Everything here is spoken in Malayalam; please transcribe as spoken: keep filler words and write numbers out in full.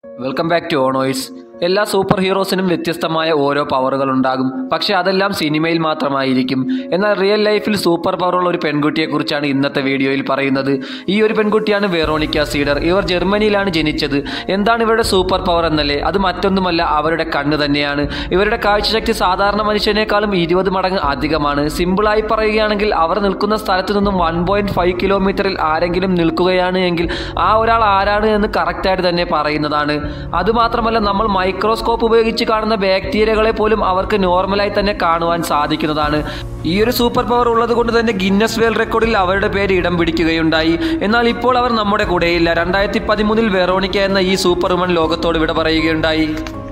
Welcome back to ഓണോയ്സ്. എല്ലാ സൂപ്പർ ഹീറോസിനും വ്യത്യസ്തമായ ഓരോ പവറുകൾ ഉണ്ടാകും. പക്ഷെ അതെല്ലാം സിനിമയിൽ മാത്രമായിരിക്കും. എന്നാൽ റിയൽ ലൈഫിൽ സൂപ്പർ പവറുള്ള ഒരു പെൺകുട്ടിയെക്കുറിച്ചാണ് ഇന്നത്തെ വീഡിയോയിൽ പറയുന്നത്. ഈ ഒരു പെൺകുട്ടിയാണ് വെറോണിക്ക സീഡർ. ഇവർ ജർമ്മനിയിലാണ് ജനിച്ചത്. എന്താണ് ഇവരുടെ സൂപ്പർ പവർ എന്നല്ലേ? അത് മറ്റൊന്നുമല്ല, അവരുടെ കണ്ണ് തന്നെയാണ്. ഇവരുടെ കാഴ്ചശക്തി സാധാരണ മനുഷ്യനേക്കാളും ഇരുപത് മടങ്ങ് അധികമാണ്. സിമ്പിളായി പറയുകയാണെങ്കിൽ അവർ നിൽക്കുന്ന സ്ഥലത്ത് നിന്നും വൺ പോയിന്റ് ഫൈവ് കിലോമീറ്ററിൽ ആരെങ്കിലും നിൽക്കുകയാണ് എങ്കിൽ ആ ഒരാൾ ആരാണ് എന്ന് കറക്റ്റായിട്ട് തന്നെ പറയുന്നതാണ്. അതുമാത്രമല്ല, നമ്മൾ മൈക്രോസ്കോപ്പ് ഉപയോഗിച്ച് കാണുന്ന ബാക്ടീരിയകളെ പോലും അവർക്ക് നോർമലായി തന്നെ കാണുവാൻ സാധിക്കുന്നതാണ്. ഈ ഒരു സൂപ്പർ പവർ ഉള്ളത് കൊണ്ട് തന്നെ ഗിന്നസ് വേൾഡ് റെക്കോർഡിൽ അവരുടെ പേര് ഇടം പിടിക്കുകയുണ്ടായി. എന്നാൽ ഇപ്പോൾ അവർ നമ്മുടെ കൂടെയില്ല. രണ്ടായിരത്തി പതിമൂന്നിൽ വെറോണിക്ക എന്ന ഈ സൂപ്പർ വുമൺ ലോകത്തോട് വിട പറയുകയുണ്ടായി.